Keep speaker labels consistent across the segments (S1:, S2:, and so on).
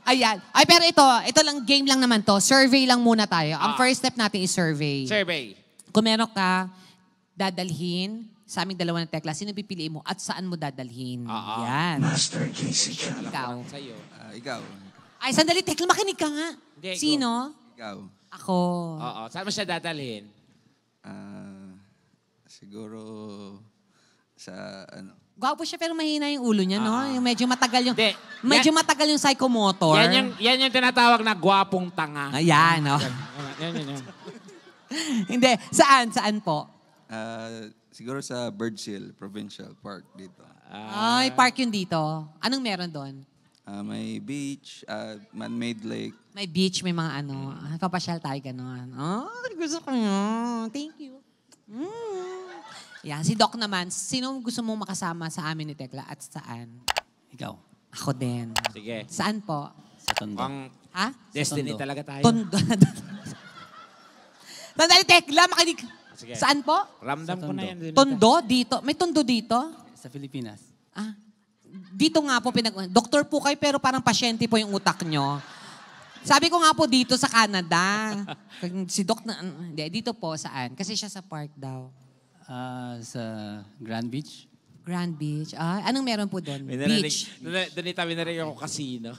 S1: Ayan. Ay, pero ito lang, game lang naman to. Survey lang muna tayo. Ang first step natin is survey.
S2: Survey.
S1: Kung meron ka, dadalhin sa aming dalawa ng tekla, sino pipiliin mo at saan mo dadalhin? Yan.
S3: Master Casey Chan.
S1: Ikaw.
S2: Sa'yo.
S3: Ikaw.
S1: Ay, sandali, tekla, makinig ka nga.
S2: Hindi, go.
S1: Sino?
S3: Ikaw.
S1: Ako.
S2: Oo. Saan mo siya dadalhin?
S3: Siguro sa ano.
S1: Gwapo siya pero mahina yung ulo niya, no? Yung medyo matagal yung...
S2: Hindi.
S1: Medyo matagal yung psychomotor.
S2: Yan yung tinatawag na gwapong tanga.
S1: Ayan, no?
S2: Yan.
S1: Hindi. Saan? Saan po?
S3: Siguro sa Birds Hill Provincial Park dito.
S1: Ay, park yun dito. Anong meron doon?
S3: May beach, man-made lake.
S1: May beach, may mga ano. Papasyal tayo gano'n. Oh, gusto ko yun. Thank you. Yan, si Doc naman. Sino gusto mong makasama sa amin ni Tekla at saan?
S4: Ikaw.
S1: Ako din.
S2: Sige.
S1: Saan po?
S4: Sa Tondo.
S2: Ang
S1: Ha?
S2: destiny
S4: Tondo.
S2: talaga tayo.
S1: Tondo. Sandali, Tekla, makinig.
S2: Sige.
S1: Saan po?
S2: Ramdam ko na yan.
S1: Tondo? Dito? May tondo dito?
S4: Sa Pilipinas.
S1: Ah, dito nga po doktor po kayo pero parang pasyente po yung utak nyo. Sabi ko nga po dito sa Canada. Si Doc na, hindi, dito po saan? Kasi siya sa park daw.
S4: Sa Grand Beach.
S1: Grand Beach. Ah, anong meron po doon? Beach.
S2: Doon itabi ako casino.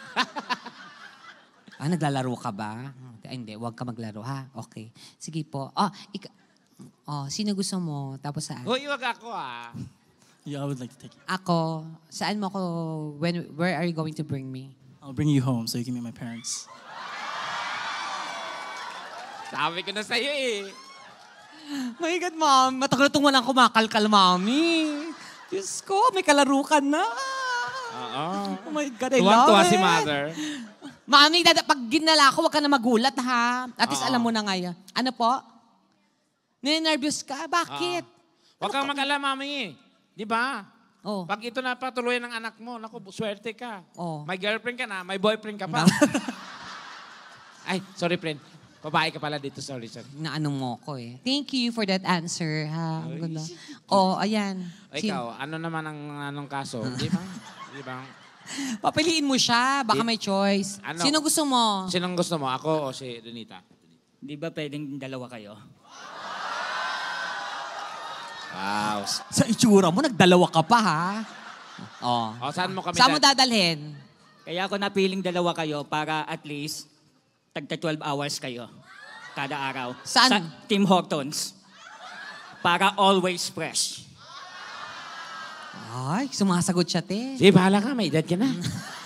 S1: Ah, naglalaro ka ba? Ay, hindi, huwag ka maglaro ha. Okay. Sige po. Sino gusto mo? Tapos saan?
S2: Hoy, wag ako ah.
S4: Yeah, I would like to take you.
S1: Ako, saan mo ako, where are you going to bring me?
S4: I'll bring you home so you can meet my parents.
S2: Sabi ko na sa'yo eh.
S1: My God, Mom. Matagal itong walang kumakalkal, Mami. Diyos ko, may kalaro ka na.
S2: Oo.
S1: Oh my God, I love
S2: Tuwang-tuwa
S1: it.
S2: si Mother.
S1: Mami, pag ginala ko, huwag ka na magulat, ha? At least alam mo na ngayon. Ano po? Ninervyos ka? Bakit?
S2: Huwag kang mag-ala, Mami. Di ba?
S1: Oh.
S2: Pag ito na patuloy ng anak mo, naku, swerte ka.
S1: Oh.
S2: May girlfriend ka na, may boyfriend ka pa. Ay, sorry, friend. Babae ka pala dito, sorry.
S1: Naano mo ko eh. Thank you for that answer, ha? Ang ganda. Ayan.
S2: O ikaw, ano naman ang anong kaso? Di ba? Di ba?
S1: Papiliin mo siya. Baka may choice.
S2: Ano?
S1: Sino gusto mo?
S2: Sinong gusto mo? Ako o si Donita?
S5: Di ba pwedeng dalawa kayo?
S2: Wow.
S1: Sa itsura mo, nagdalawa ka pa, ha?
S2: O, saan mo kami?
S1: Saan mo dadalhin?
S5: Kaya ako napiling dalawa kayo para at least tagta 12 hours kayo kada araw.
S1: Saan?
S5: Sa Tim Hortons. Para always fresh.
S1: Ay, sumasagot siya, te.
S2: Sige, bahala ka. May edad ka na.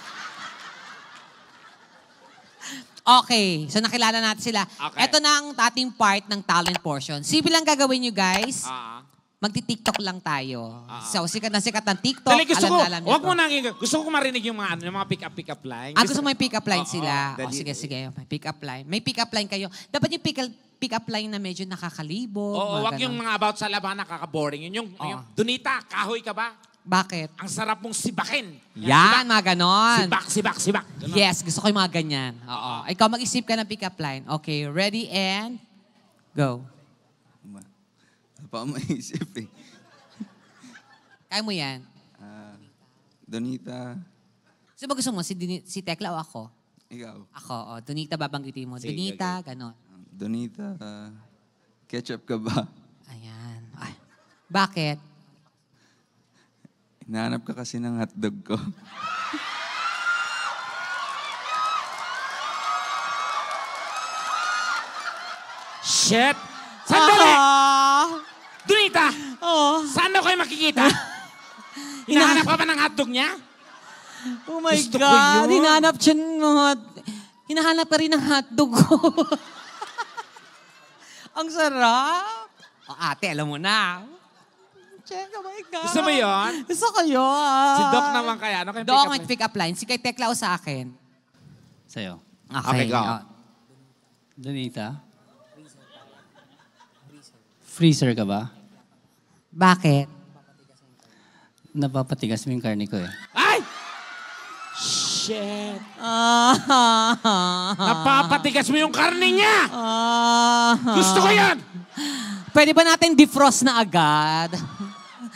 S1: Okay, so nakilala natin sila.
S2: Okay.
S1: Ito na ang ating part ng talent portion. Simple lang gagawin nyo, guys. Magti-TikTok lang tayo. So, sikat na sikat ng TikTok.
S2: Dali, gusto ko.
S1: Alam
S2: Huwag
S1: niyo
S2: mo
S1: to.
S2: nang, gusto ko marinig yung mga pick-up line.
S1: Gusto mo yung pick-up line
S2: Oo,
S1: sila?
S2: dali.
S1: Sige. May pick-up line. May pick-up line kayo. Dapat yung pick-up line na medyo nakakalibog.
S2: Oo,
S1: mga
S2: wag
S1: ganon.
S2: yung mga about sa laban, nakaka-boring. Yung Donita, kahoy ka ba?
S1: Bakit?
S2: Ang sarap mong sibakin.
S1: Yan, mga ganon.
S2: Sibak. Ganon.
S1: Yes, gusto ko yung mga ganyan. Oo. Ikaw mag-isip ka ng pick-up line. Okay, ready and go.
S3: Ano pa ako maisip eh.
S1: Kaya mo yan.
S3: Donita,
S1: Sino ba gusto mo? Si Tekla o ako?
S3: ikaw.
S1: Ako, Donita babanggitin mo.
S2: Sige,
S1: Donita, ganon.
S3: Donita, ketchup ka ba?
S1: Ayan. Ay. Bakit?
S3: Hinahanap ka kasi ng hotdog ko.
S2: Shit! Sandali! Donita!
S1: Oh.
S2: Saan daw kayo makikita? Hinahanap ka ba ng hotdog niya?
S1: Oh my
S2: Gusto ko
S1: God.
S2: yun.
S1: Hinahanap ka rin ng hotdog ko. Ang sarap. Ate, alam mo na. Check, oh my God.
S2: Gusto mo yun?
S1: Gusto ko yun.
S2: Si Doc naman kaya. Ano kayong
S1: Doc,
S2: pick-up
S1: may pick-up line. Si kay Tekla o sa akin?
S4: Sa'yo.
S2: Okay, go.
S4: Donita. Freezer ka ba?
S1: Bakit?
S4: Napapatigas mo yung karne ko eh.
S2: Ay! Shit! Napapatigas mo yung karne niya! Gusto ko yan!
S1: Pwede ba natin defrost na agad?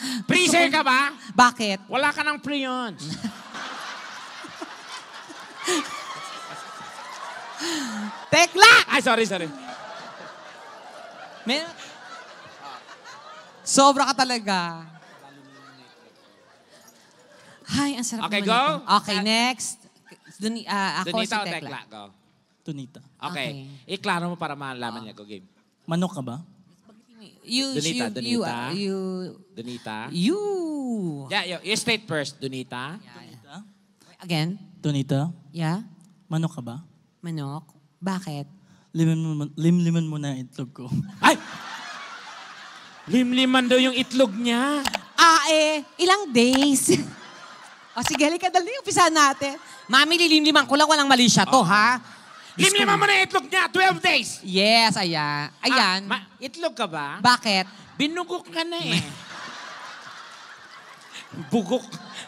S2: Freezer ka ba?
S1: Bakit?
S2: Wala ka ng prions.
S1: Tekla!
S2: Ay, sorry.
S1: May... Sobra ka talaga. Ay, ang sarap
S2: Okay,
S1: naman
S2: go.
S1: ito. Okay, next. Ako
S2: Donita
S1: si
S2: o
S1: Tekla.
S2: Tekla? Go.
S4: Tunita.
S2: Okay. Iklaro mo para malaman niya. Go, game.
S4: Manok ka ba?
S2: Donita.
S1: You.
S2: Yeah, you state first. Donita.
S1: Again?
S4: Tunita,
S1: Yeah?
S4: manok ka ba?
S1: Manok? Bakit?
S4: Limliman mo na ang itlog ko.
S2: Ay! Limliman daw yung itlog niya.
S1: Ilang days? O sige, halika, dali, umpisa natin. Mami, lilimliman ko lang, walang mali siya to, ha?
S2: Limliman mo na yung itlog niya. 12 days.
S1: Yes, ayan. Ayan.
S2: Itlog ka ba?
S1: Bakit?
S2: Binugok ka na eh. Bugok.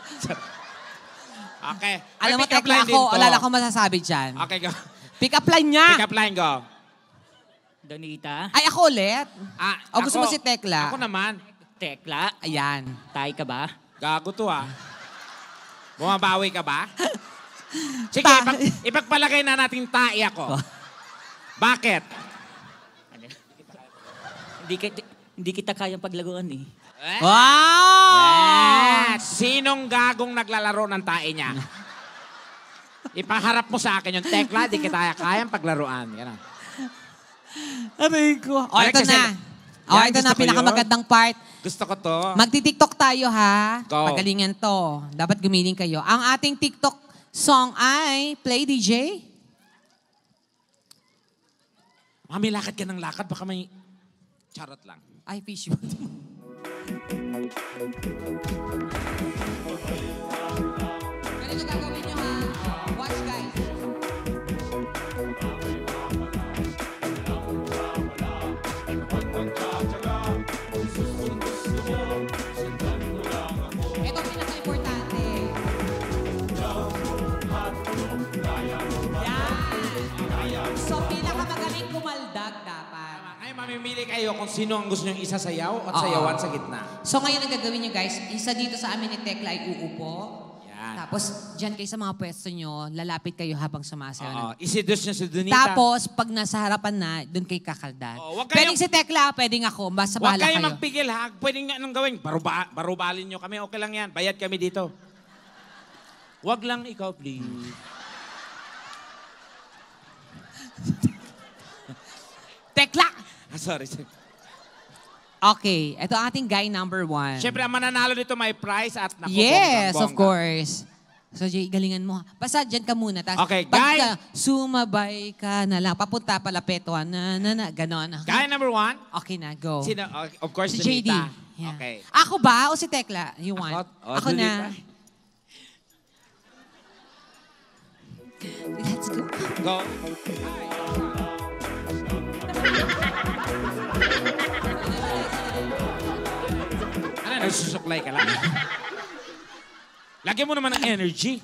S2: Okay.
S1: Alam mo,
S2: May pick-up
S1: Tekla,
S2: line din to.
S1: wala akong masasabi dyan.
S2: Okay, go.
S1: Pick up line niya.
S2: Pick up line, go.
S5: Donita,
S1: Ay, ako ulit. O gusto mo
S2: Ako-
S1: si Tekla?
S2: Ako naman.
S5: Tekla,
S1: Ayan.
S5: tay ka ba?
S2: Gago to ah. Bumabawi ka ba? Sige,
S1: Ta-
S2: ipagpalagay na natin tae ako. Bakit?
S5: Ano? Hindi kita kayang paglaguan eh.
S1: Wow!
S2: Sinong gagong naglalaro ng tae niya? Ipaharap mo sa akin yung Tekla, di kita kayang paglaruan. Yan.
S1: Aray ko. O,
S2: Balik
S1: ito
S2: sa
S1: na. O,
S2: Yan,
S1: ito
S2: gusto
S1: na,
S2: ko
S1: pinakamagandang part.
S2: Gusto ko to.
S1: Magti-TikTok tayo, ha?
S2: Go.
S1: Pagalingan to. Dapat gumiling kayo. Ang ating TikTok song ay Play DJ.
S2: Mami, lakad ka ng lakad. Baka may charot lang.
S1: Ay, fish. Ganito gagawin nyo, ha? Watch, guys. Ito ang pinaka-importante. Yan. So, pinakamagaling kumaldag dapat.
S2: Ay, mamimili kayo kung sino ang gusto nyong isasayaw at
S1: Oo.
S2: sayawan sa gitna.
S1: So ngayon ang gagawin nyo guys, isa dito sa amin ni Tekla ay uupo.
S2: Yan.
S1: Tapos dyan kayo sa mga pwesto nyo, lalapit kayo habang sumasayaw.
S2: Oo. Isidus niya si Donita.
S1: Tapos pag nasa harapan na, doon kayo kakaldan.
S2: Oo, wag kayong-
S1: Pwedeng si Tekla, pwedeng ako. Basta
S2: Huwag
S1: bahala
S2: kayo
S1: kayo.
S2: magpigil ha. Pwede nga anong gawin. Barubalin nyo kami. Okay lang yan. Bayad kami dito. Huwag lang ikaw, please.
S1: Tekla!
S2: Sorry.
S1: Okay, ito ang ating guy number 1.
S2: Siyempre, ang mananalo dito may prize at naku,
S1: Yes,
S2: bonggang-bongga.
S1: of course. So, Jay, galingan mo. Basta dyan ka muna. Tas,
S2: Okay,
S1: pag
S2: guy.
S1: sumabay ka na lang. Papunta pala, petuan. Ganon.
S2: Guy number 1.
S1: Okay na, go.
S2: Sino? Of course,
S1: Si JD.
S2: Donita.
S1: Yeah.
S2: Okay.
S1: Ako ba o si Tekla? You want? Ako na.
S2: Donita.
S1: Let's go.
S2: Go. Ano, nagsusuklay ka lang? Lagyan mo naman ng energy.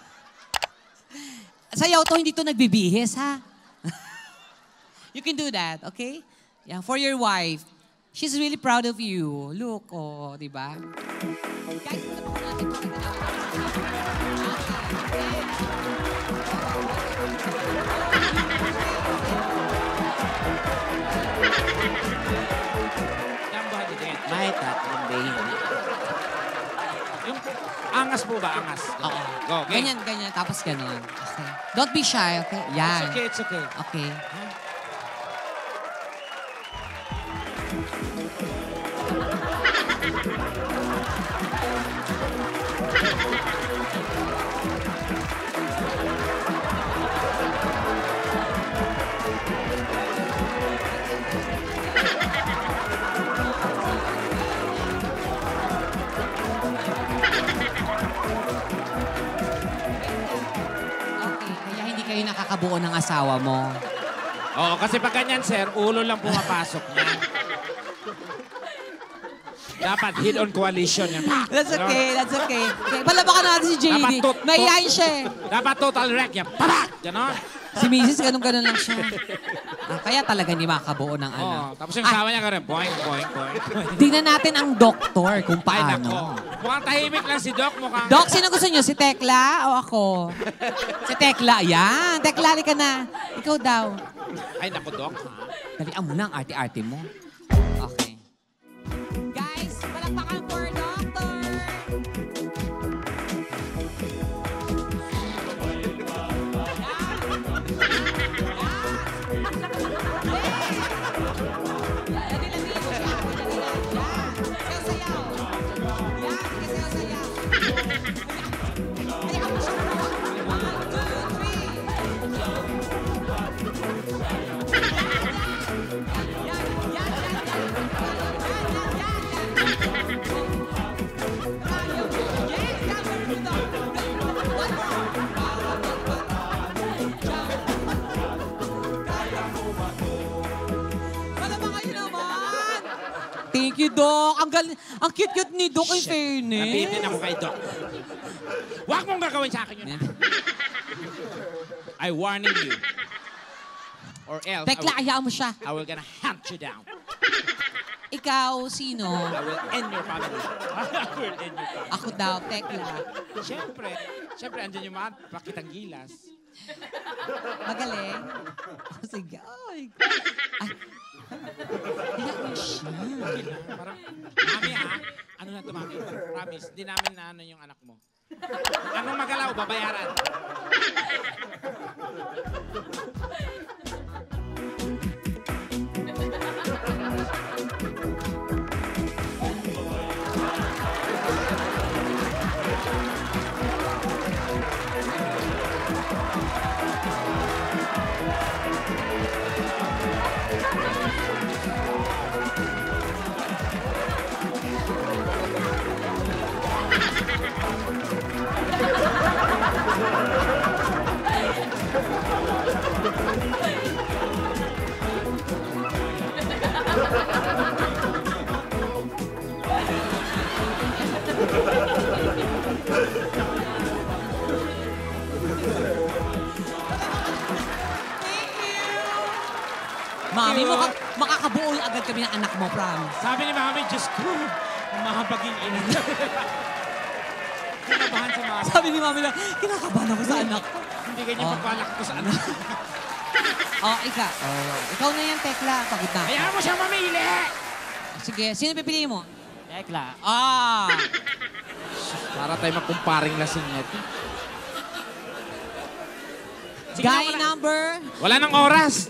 S1: Sayaw to, hindi to nagbibihis, ha? You can do that, okay? Yeah, for your wife. She's really proud of you. Look, oh, di ba? Guys, ito po natin pakita.
S2: May tatlong baby. Yung angas po ba? Angas.
S1: Oo.
S2: Go, game.
S1: Ganyan, ganyan. Tapos ganon. Okay. Don't be shy, okay? Yan.
S2: It's okay, it's okay.
S1: Okay. Okay, kaya hindi kayo nakakabuo ng asawa mo.
S2: Oo, kasi pag ganyan, sir, ulo lang pumapasok niya. Dapat hit-on coalition yan.
S1: That's okay, that's okay. Okay, palabakan natin si JD.
S2: Dapat
S1: Mayayain siya eh.
S2: Dapat total wreck yan. Parak! Ganon.
S1: Si Mrs. ganun-ganun lang siya. Kaya talaga hindi makabuo ng
S2: Oo,
S1: anak.
S2: tapos yung asawa niya ganun, boing, boing, boing.
S1: Tingnan natin ang doktor kung
S2: Ay, nako.
S1: paano.
S2: Mukhang tahimik lang si Doc, mukhang...
S1: Doc, sino gusto niyo? Si Tekla o ako? Si Tekla, yan. Tekla, ka na. Ikaw daw.
S2: Ay, nako, Doc.
S1: Dalian mo na ang arte-arte mo. Okay. Guys, palakpakan for Doctor! Thank you, Doc. Ang cute-cute ni Doc, in fairness.
S2: Nabitin ako kay Doc. Huwag mong gagawin sa akin yun. I warning you. Or else,
S1: Tekla, hayaan mo siya.
S2: I will gonna hunt you down.
S1: Ikaw, sino?
S2: I will end your family. I will end your family.
S1: Ako daw, Tekla.
S2: Siyempre, andyan yung mga pakitang gilas.
S1: Magaling. Sige. Ay. Hayaan mo siya.
S2: Parang, mami ano na ito, mami? Promise, di namin na ano yung anak mo. Anong magalaw, babayaran.
S1: Mami, makakabuo agad kami ng anak mo, promise.
S2: Sabi ni mami, Diyos ko, ang mahabaging ina. Kinabahan sa mami.
S1: Sabi ni Mami lang, kinakabahan ako sa anak ko.
S2: Hindi ganyan pagbalak ko sa anak.
S1: Ikaw na yan, Tekla. Pagod na.
S2: Hayaan mo siya mamili!
S1: Sige, sino pipiliin mo?
S5: Tekla.
S2: Para tayo magkumparing lasing nito.
S1: Guy number?
S2: Wala nang oras.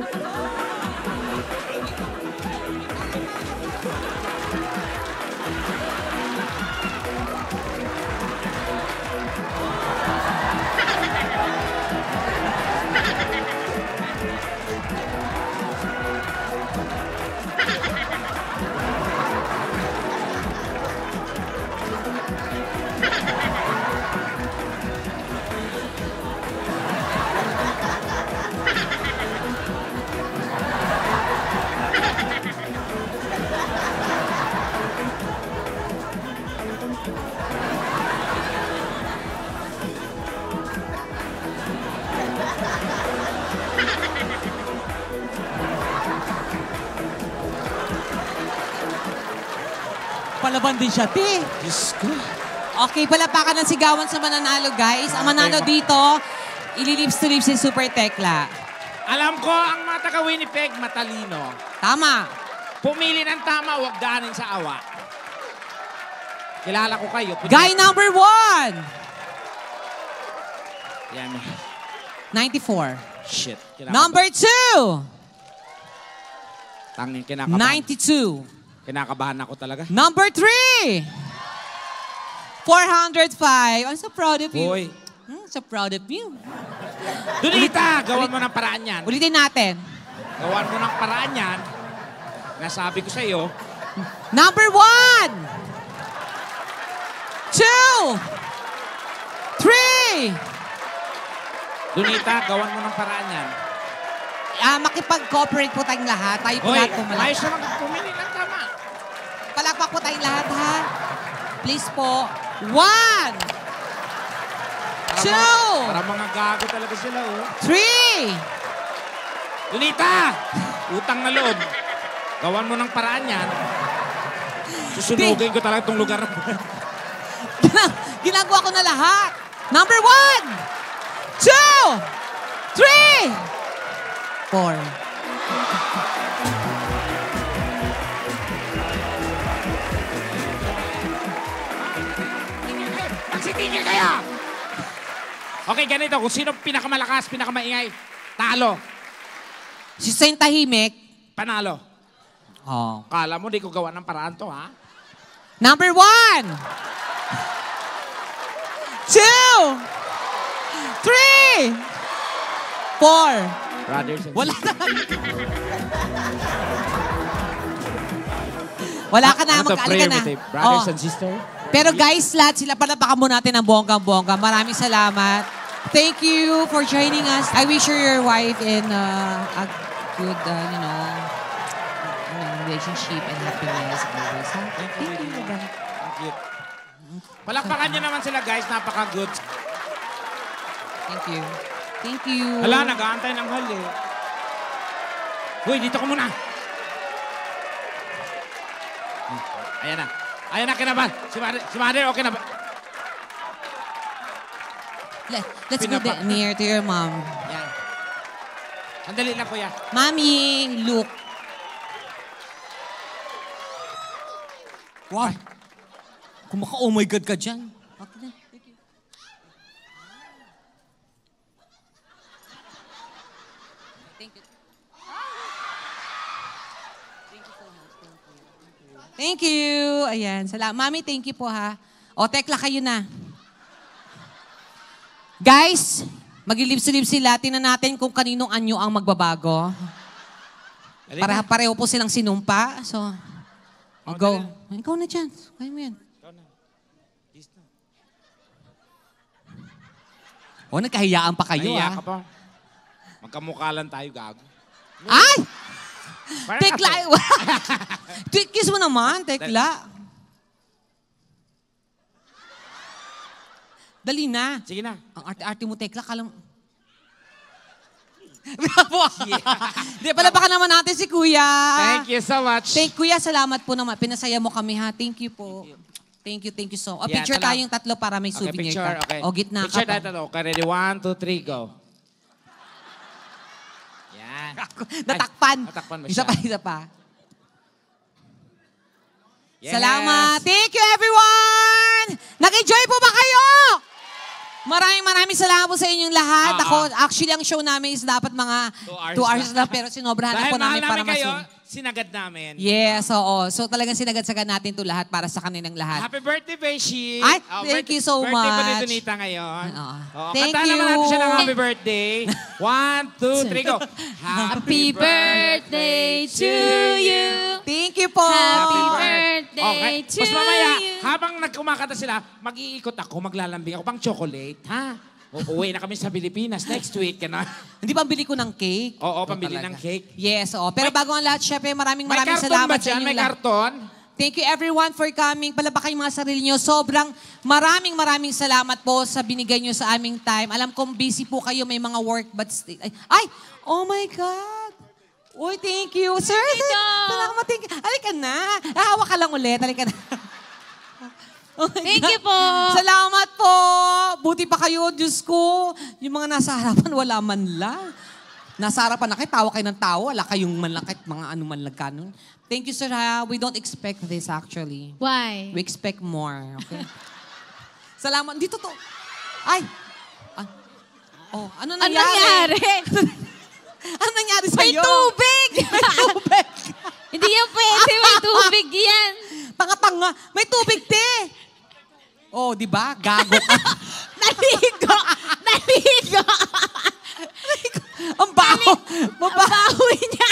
S1: Palaban din siya, te.
S2: Diyos ko.
S1: Okay, palapakan ng sigawan sa mananalo, guys. Ang manalo dito, ililips to lips si Super Tekla.
S2: Alam ko, ang mata ka Winnipeg, matalino.
S1: Tama.
S2: Pumili ng tama, huwag ganin sa awa. Kilala ko kayo.
S1: Guy number 1.
S2: Yan.
S1: 94.
S2: Shit.
S1: Number 2.
S2: Tangin, kinakabahan.
S1: 92.
S2: Kinakabahan ako talaga.
S1: Number 3. 405. I'm so proud of you.
S2: Boy.
S1: So proud of you.
S2: Donita, gawan mo ng paraan yan.
S1: Ulitin natin.
S2: Gawan mo ng paraan yan. Nasabi ko sa iyo.
S1: Number 1. 2. 3.
S2: Donita, gawan mo ng paraan yan.
S1: Makipag-cooperate po tayong lahat. Tayo po
S2: Hoy,
S1: lahat pumalakpak.
S2: ayos naman pumili ng tama.
S1: Palakpak po tayong lahat, ha? Please po. 1.
S2: Para mga gago talaga sila, oh.
S1: 3.
S2: Donita! Utang na loob. Gawan mo ng paraan yan. Susunugin ko talaga itong lugar.
S1: Ginagawa ko na lahat. Number 1, 2, 3, 4.
S2: Magsitigil kayo! Okay, ganito. Kung sino pinakamalakas, pinakamaingay, talo.
S1: Si Saint Tahimik.
S2: Panalo.
S1: Oh.
S2: Kala mo, di ko gawa ng paraan to, ha?
S1: Number 1, 2, 3, 4.
S2: Brothers and
S1: Wala na. Wala ka na,
S2: Ano to,
S1: mag-alika na.
S2: primitive? Brothers
S1: Oh.
S2: and sisters?
S1: Pero guys, lahat sila, palapakan mo natin ng bonggang-bongga. Maraming salamat. Thank you for joining us. I wish you your wife in a good, relationship and happiness always. Ha? Thank you. Bye-bye.
S2: Thank you. Palakpakan niyo naman sila, guys. Napaka-good.
S1: Thank you. Thank you.
S2: Hala, nag-aantay ng hali. Uy, dito ka muna. Ayan na. Ayan na, kinabahan. Si Mother, okay na ba?
S1: Let's go near to your mom.
S2: Yan. Sandali lang, kuya.
S1: Mommy, look. Wow. Oh my God ka dyan. Okay na. Thank you. Thank you. Thank you so much. Thank you. Ayan. Salamat. Mami, thank you po ha. O, tekla kayo na. Guys, maglilibs-libs sila. Tingnan natin kung kaninong anyo ang magbabago. Pareho po silang sinumpa. So, go. Ikaw na dyan. Kaya mo yan. O, nagkahiyaan pa kayo,
S2: Nahiya
S1: ah.
S2: ka pa. Magkamukha lang tayo, gago.
S1: Ay!
S2: Parang
S1: Tekla! Kiss mo naman, tekla. Dali na.
S2: Sige na.
S1: Ang arte-arte mo, tekla, kalam... Di, palapakan naman natin si Kuya.
S2: Thank you so much.
S1: Kuya, salamat po naman. Pinasaya mo kami, ha. Thank you po. Thank you so much.
S2: Yeah,
S1: Picture
S2: salamat.
S1: tayong tatlo para may
S2: Okay,
S1: souvenir
S2: picture.
S1: ka.
S2: Okay.
S1: O, gitna
S2: Picture
S1: ka
S2: tayo
S1: pa.
S2: tatlo. Okay, ready? 1, 2, 3, go. Yan.
S1: Natakpan.
S2: Natakpan mo
S1: Isa
S2: siya.
S1: pa, isa pa.
S2: Yes.
S1: Salamat. Thank you, everyone! Nag-enjoy po ba kayo? Maraming salamat po sa inyong lahat. Ako, actually, ang show namin is dapat mga 2 hours lang. Pero sinobrahan
S2: Dahil
S1: po namin
S2: mahal
S1: para
S2: namin kayo,
S1: masun.
S2: sinagad namin.
S1: Yes, oo. So talagang sinagad-sagad natin to lahat para sa kanilang lahat.
S2: Happy birthday, Beshi.
S1: Ay, thank you so
S2: Birthday po ni
S1: much.
S2: Donita ngayon.
S1: Oo.
S2: Oo,
S1: Thank
S2: kantahan naman
S1: you.
S2: natin siya ng happy birthday. 1, 2, 3, go.
S6: Happy birthday to you.
S1: Thank you po.
S6: Happy birthday
S2: Okay.
S6: to
S2: Mas mamaya,
S6: you.
S2: habang nagkumakanta sila, mag-iikot ako, maglalambing ako pang chocolate, ha? Uuwi na kami sa Pilipinas next week.
S1: Hindi ba bili ko ng cake?
S2: Oo, pambili
S1: talaga.
S2: ng cake.
S1: Yes, oo. Pero bago ang lahat, syempre, maraming
S2: May karton
S1: salamat
S2: ba
S1: sa
S2: dyan?
S1: inyong
S2: May
S1: lahat.
S2: karton?
S1: Thank you everyone for coming. Palabak kayong mga sarili nyo. Sobrang maraming salamat po sa binigay nyo sa aming time. Alam kong busy po kayo, may mga work, but still... Ay! Oh my God! Uy, thank you. Sir, salamat. Thank you. Halika na. Hawak ka lang ulit. Halika na. Oh my
S6: Thank
S1: God.
S6: you po.
S1: Salamat po. Buti pa kayo, Diyos ko. Yung mga nasa harapan, wala man lang. Nasa harapan na kayo, tawa kayo ng tawa. Wala kayong manlakit, mga ano man lang kanon. Thank you, sir. Ha? We don't expect this, actually.
S6: Why?
S1: We expect more, okay? Salamat. Dito to. Ay! Oh, ano
S6: Ano
S1: nangyari?
S6: nangyari?
S1: Ano nangyari
S6: May
S1: sa'yo?
S6: tubig!
S1: Tubig!
S6: Hindi yan pwede, may tubig yan.
S1: Tanga-tanga. May tubig, te! Oh, di ba? Gago ka.
S6: Naligo! Naligo!
S1: Ang baho.
S6: Ang baho niya.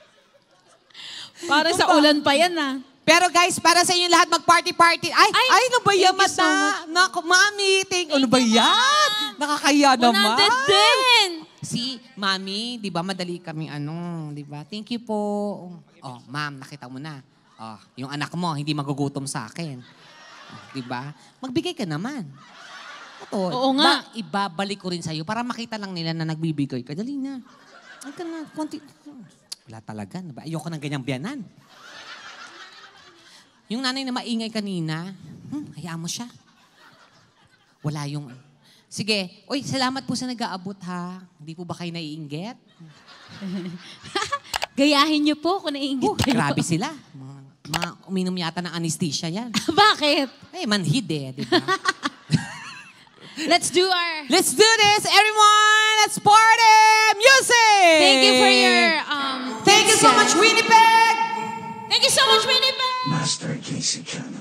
S6: Para sa ulan pa yan, ah.
S1: Pero guys, para sa inyo lahat, mag-party-party. Ay, ano ba yan,
S6: thank you so
S1: mata? Naku, mami, ano ba yan? Nakakaya naman.
S6: 100 din!
S1: Si mami, di ba, madali kami di ba? Thank you po. Oh, ma'am, nakita mo na. Oh, yung anak mo, hindi magugutom sa akin. Oh, di ba? Magbigay ka naman. sapatos.
S6: Oo nga.
S1: Ibabalik ko rin sa'yo para makita lang nila na nagbibigay ka. Dali na. Ay ka na, konti. Wala talaga. Ayoko ng ganyang biyanan. Yung nanay na maingay kanina, hayaan mo siya. Wala yung... Sige. Uy, salamat po sa nag-aabot, ha. Hindi po ba kayo naiinggit?
S6: Gayahin niyo po kung naiingit kayo.
S1: Grabe sila. Mga uminom yata ng anesthesia yan.
S6: Bakit?
S1: Eh, manhid eh, di ba?
S6: Let's do our...
S1: Let's do this, everyone! Let's party! Music!
S6: Thank you for your...
S1: Thank you so much, Winnipeg!
S6: Thank you so much, Winnipeg!
S7: Master Casey Chan.